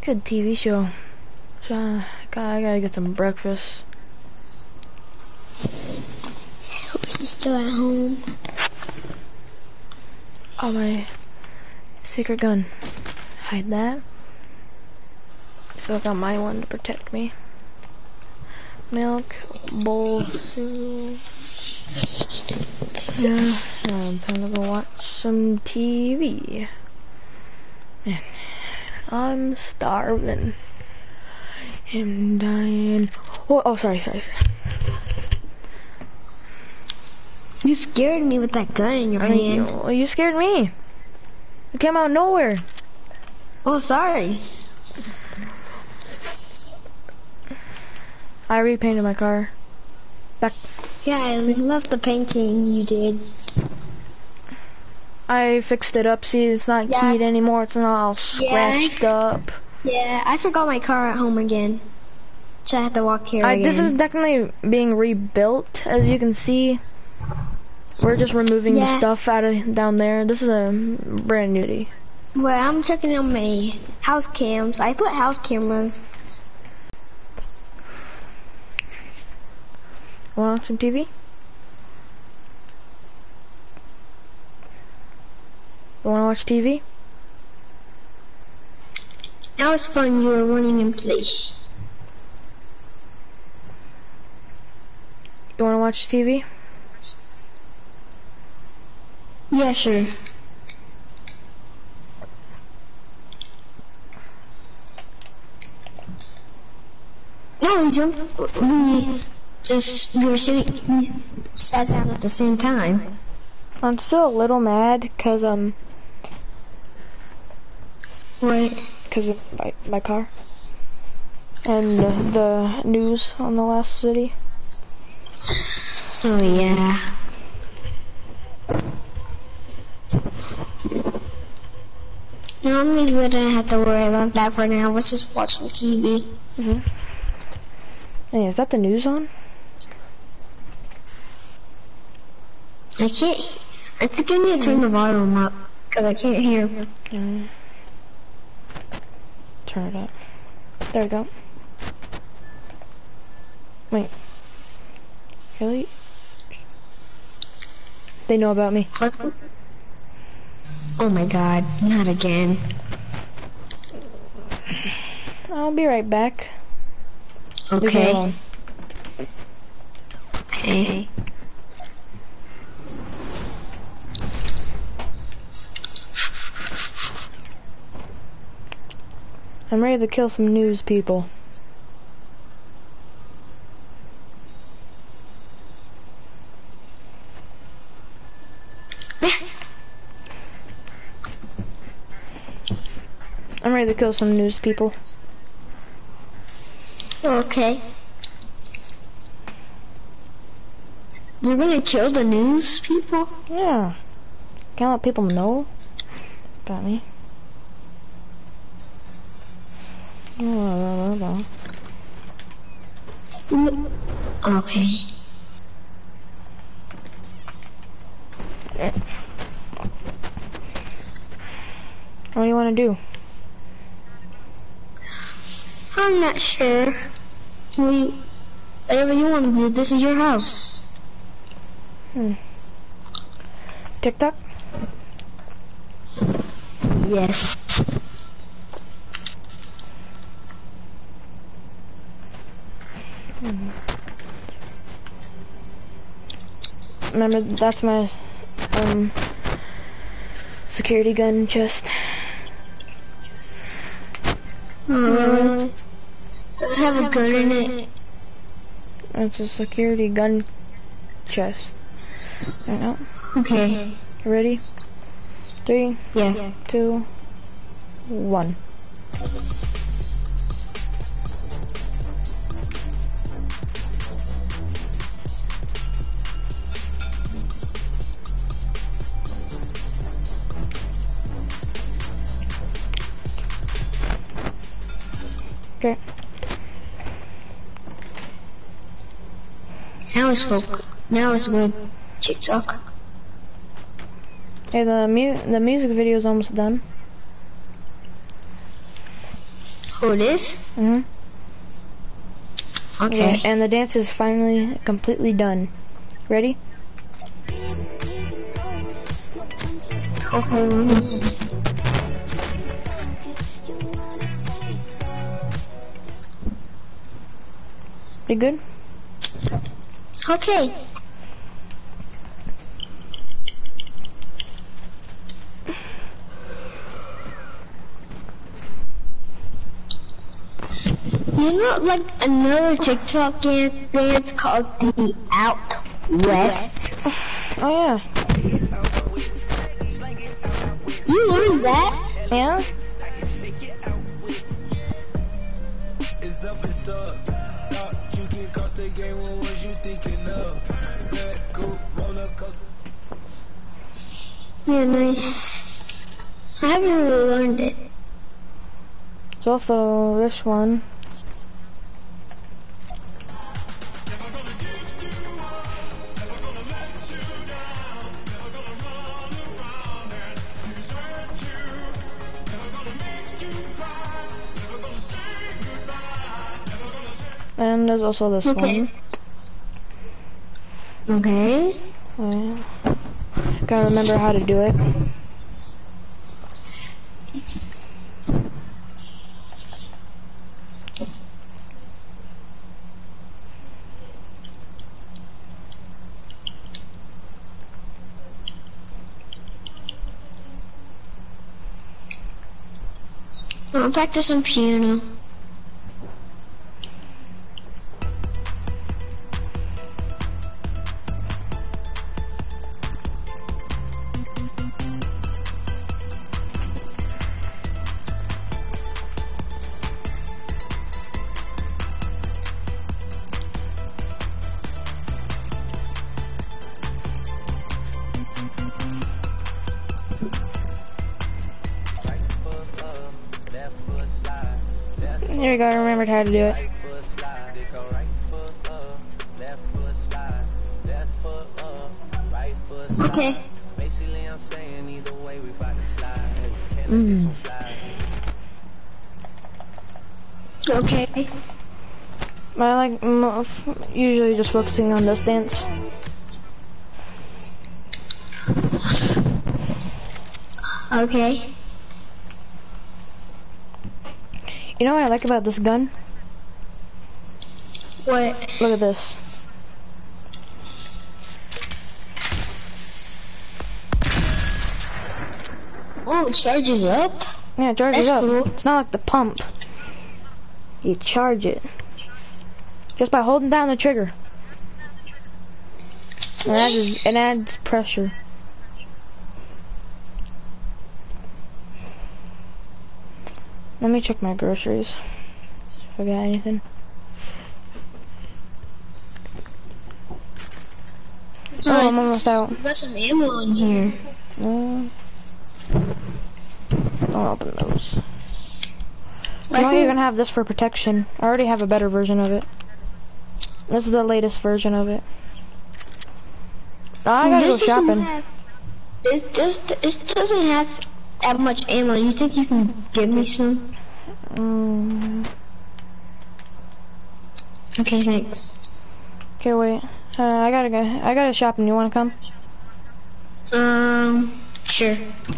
good TV show. So I gotta get some breakfast. Hope she's still at home. Oh, my secret gun. Hide that. So I got my one to protect me. Milk, bowl, cereal. Yeah, time to go watch some TV. And I'm starving. I'm dying. Oh, sorry. You scared me with that gun in your hand. You scared me. It came out of nowhere. Oh, sorry. I repainted my car. Back. Yeah, I love the painting you did. I fixed it up. See, it's not keyed anymore. It's not all scratched up. Yeah, I forgot my car at home again. So I had to walk here again. This is definitely being rebuilt, as you can see. We're just removing the stuff out of down there. This is a brand newty. Well, I'm checking on my house cams. I put house cameras. Want some TV? You wanna watch TV? That was fun. You were running in place. You wanna watch TV? Yeah, sure. No, we sat down at the same time. I'm still a little mad cause What? Cause of my car and the news on the last city. Oh yeah. No, we wouldn't have to worry about that for now. Let's just watch some TV. Hey, is that the news on? I can't. I think I need to turn the volume up because I can't hear. Turn it up. There we go. Wait. Really? They know about me. Oh my god, not again. I'll be right back. Okay. Okay. I'm ready to kill some news people. I'm ready to kill some news people. Okay. You're gonna kill the news people? Yeah. Can't let people know about me. Okay. What do you want to do? I'm not sure. Whatever you want to do, this is your house. TikTok? Yes. Remember, that's my security gun chest. Does it have a gun in it? It's a security gun chest. Right now. Okay. You ready? 3, 2, 1. Okay. Now it's good. TikTok. Hey, the music video is almost done. Who it is? Mm-hmm. Okay. And the dance is finally completely done. Ready? Okay. You good? Okay. You know, like another TikTok dance called the Out West. Oh yeah. You learned that? Yeah? Yeah, nice. I haven't really learned it. There's also this one. And there's also this one. Okay. Oh, yeah. Gotta remember how to do it. I'll practice some piano. There we go, I remembered how to do it. Okay. Okay. I like usually just focusing on this dance. Okay. You know what I like about this gun? What? Look at this. Oh, it charges up? Yeah, it charges That's up. cool. It's not like the pump. You charge it. Just by holding down the trigger. And it adds pressure. Let me check my groceries. If I got anything. Oh, I'm almost out. We got some ammo in here. Don't open those. You know, you're gonna have this for protection. I already have a better version of it. This is the latest version of it. Oh, I gotta go shopping. This doesn't have that much ammo. You think you can give me some? Okay, thanks. Okay, wait. I gotta go. I gotta shopping. You wanna come? Sure.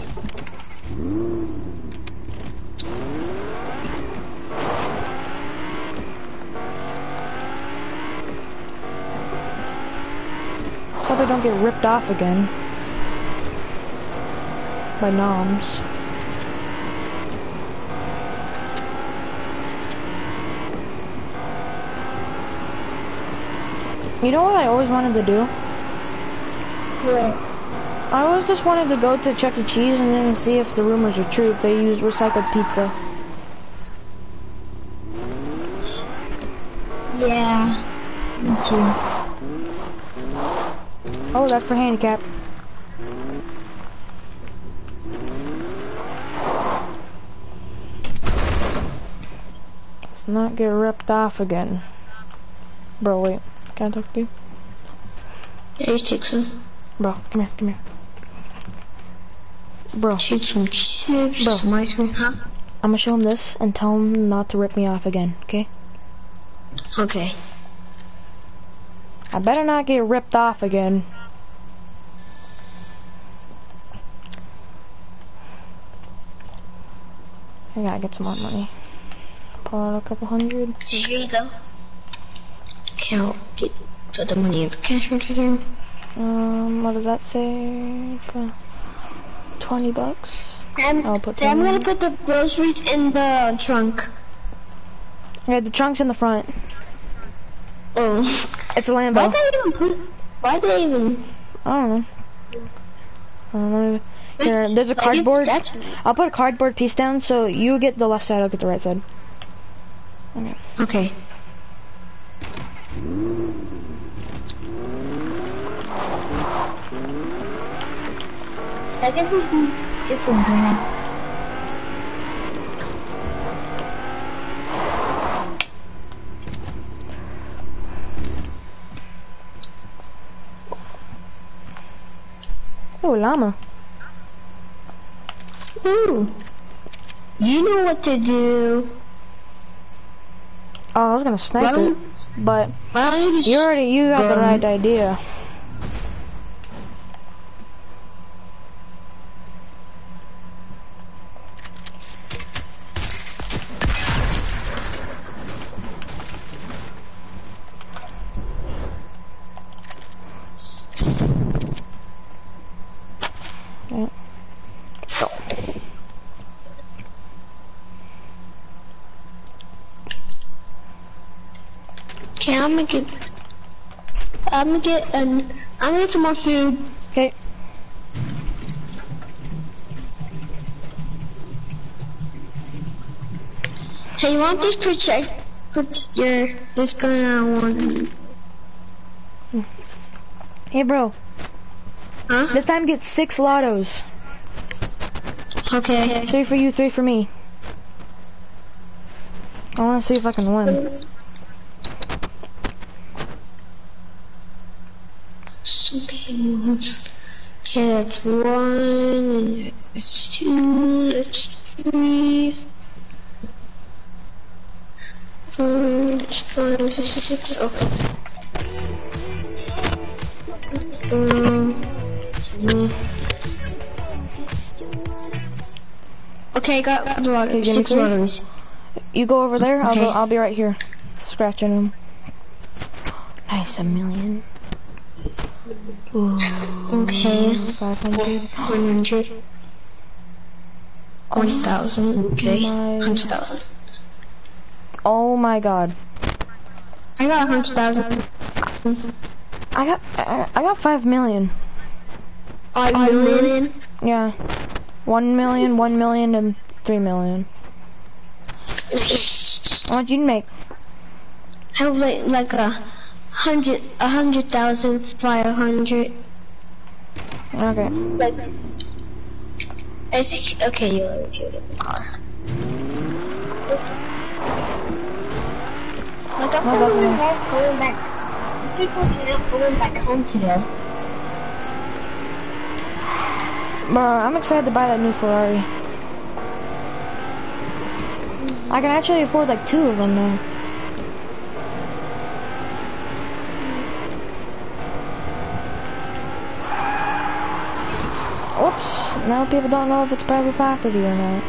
Hope I don't get ripped off again by noms. You know what I always wanted to do? What? I always just wanted to go to Chuck E. Cheese and then see if the rumors are true, if they use recycled pizza. Yeah, me too. Oh, that's for handicap. Let's not get ripped off again. Bro, wait. Can I talk to you? Yeah, you take some. Bro, come here. Bro. Shoot some chips, Bro. some ice cream, huh? I'm gonna show him this and tell him not to rip me off again, okay? Okay. I better not get ripped off again. I gotta get some more money. Pull out a couple hundred. Here you go. Put the money in the cash register. What does that say? $20. I'll put I'm gonna put the groceries in the trunk. Yeah, the trunk's in the front. Oh. It's a Lambo. Why did they even? I don't know. Here, there's a cardboard. I'll put a cardboard piece down, so you get the left side, I'll get the right side. Okay. Okay. I guess we can get some bread. Oh, llama. Ooh. You know what to do. Oh, I was gonna snipe it, but you got the right idea. Okay, I'm gonna get some more food. Okay. Hey, you want this this gun I want? Hey, bro. Huh? This time get 6 lottos. Okay. 3 for you, 3 for me. I wanna see if I can win. Okay, that's 1, that's 2, that's 3, 4, that's 5, that's 6, okay. Okay, I got the lottery, 6 lotteries. You go over there, Okay. I'll be right here. Scratching them. Nice, $1 million. Ooh. Okay. 500. 100. 1,000. Okay. 100,000. Oh my god. I got 100,000. I got 5 million. 5 million? Yeah. 1 million, 1 million, and 3 million. What'd you make? I have like 100,500. Okay. Like, okay, you let me shoot in the car. Like, I'm going back. People are not going back home today. Bro, I'm excited to buy that new Ferrari. I can actually afford like 2 of them now. Whoops, now people don't know if it's private property or not.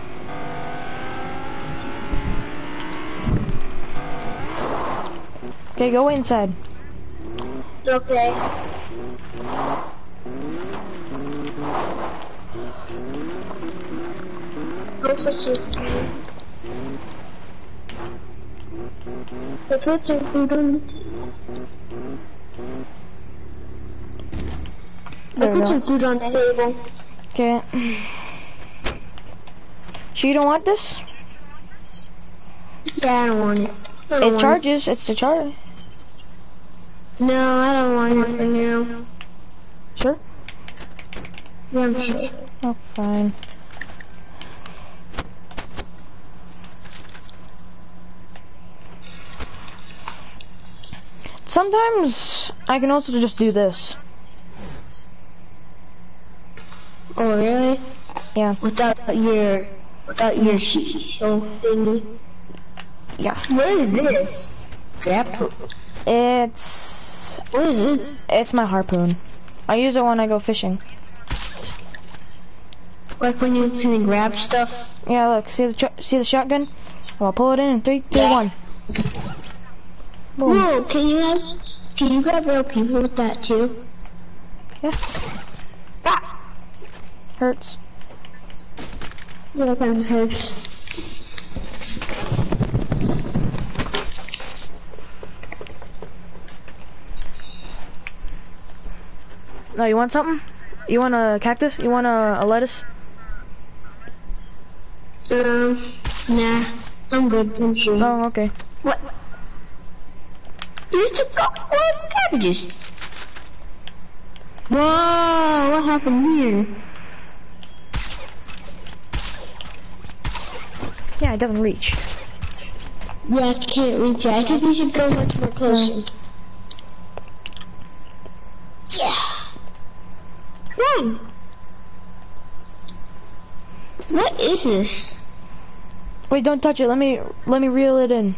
Okay, go inside. Okay. Put some food on the table. Put some food on the table. Okay. So you don't want this? Yeah, I don't want it. It charges, it's the charge. No, I don't want it for now. Sure? Yeah, I'm sure. Oh, fine. Sometimes I can also just do this. Oh, really? Yeah. Without your without your shield thingy. Yeah. What is this? Grapple. What is this? It's my harpoon. I use it when I go fishing. Like when you can grab stuff? Yeah, look, see the shotgun? I'll pull it in 3, 2, 1. Boom. Whoa, can you grab real people with that too? Yeah. Ah! Hurts. Yeah, that just hurts. No, you want something? You want a cactus? You want a lettuce? Nah. I'm good, I'm sure. Oh, okay. What? You took all the cabbages. Whoa, what happened here? Yeah, it doesn't reach. Yeah, I can't reach it. I think we should go much more closer. Yeah. Come on. What is this? Wait, don't touch it. Let me reel it in.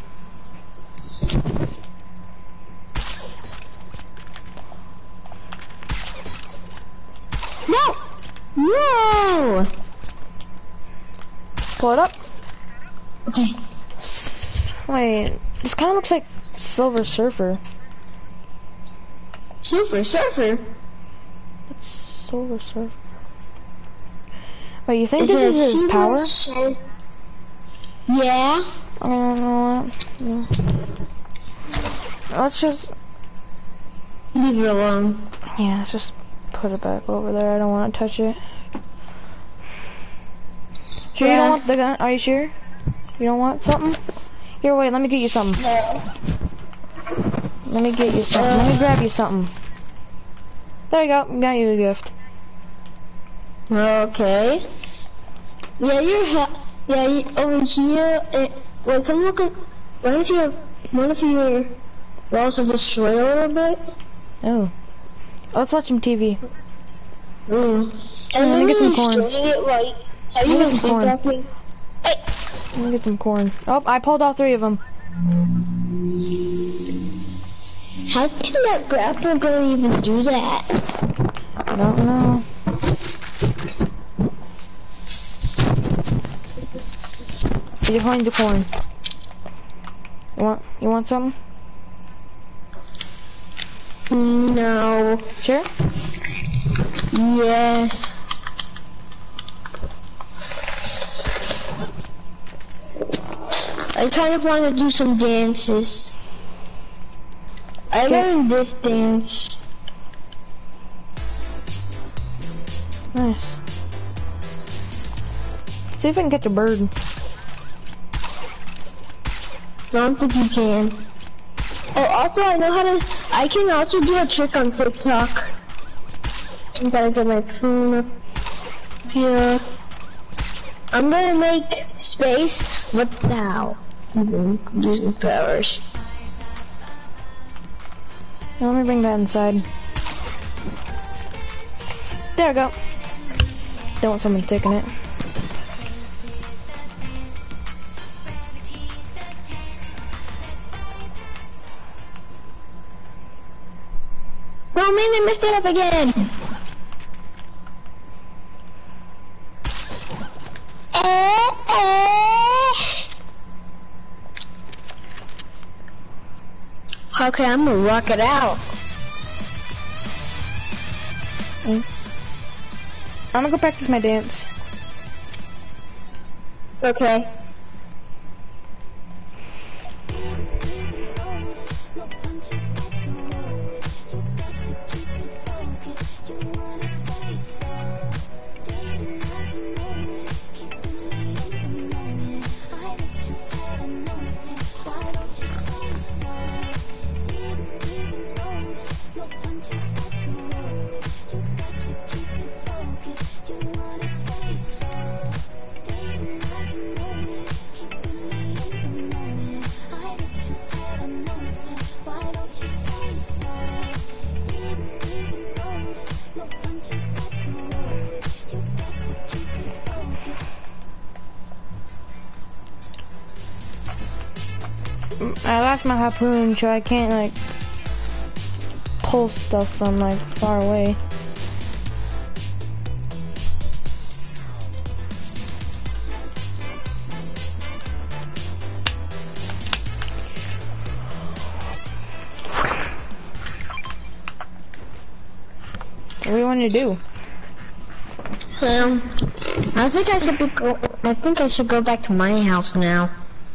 No! Whoa! Pull it up. Okay. Wait, this kind of looks like Silver Surfer. Silver Surfer? It's Silver Surfer. Wait, you think Is this it is his power? Yeah. I don't know what. Yeah. Let's just. Leave it alone. Yeah, let's just put it back over there. I don't want to touch it. Sure, you don't want the gun? Are you sure? You don't want something? Here, wait, let me get you something. No. Let me get you something. Let me grab you something. There you go. Got you a gift. Okay. Yeah, over here. Wait, come look at. One of your walls are destroyed a little bit. Oh. Let's watch some TV. And let me get some corn. destroying it right. Have you been dropping? Hey. Let me get some corn. Oh, I pulled all 3 of them. How can that grappler gun even do that? I don't know. You find the corn. You want something? No. Sure? Yes. I kind of want to do some dances. I learned this dance. Nice. See if I can catch a bird. I don't think you can. Oh, also I know how to. I can also do a trick on TikTok. I gotta get my phone up here. I'm gonna make space without using powers. Let me bring that inside. There we go. Don't want someone taking it. No, man, I messed it up again. Okay, I'm gonna rock it out. I'm gonna go practice my dance. Okay. I lost my harpoon, so I can't like pull stuff from like far away. What do you want to do? I think I should go back to my house now.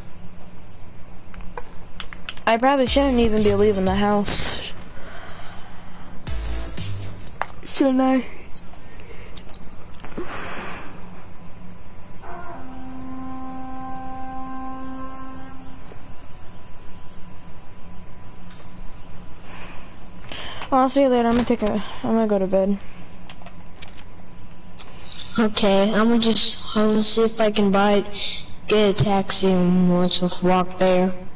I probably shouldn't even be leaving the house. Shouldn't I? I'll see you later. I'm gonna go to bed. Okay, I'll just see if I can get a taxi and we'll just walk there.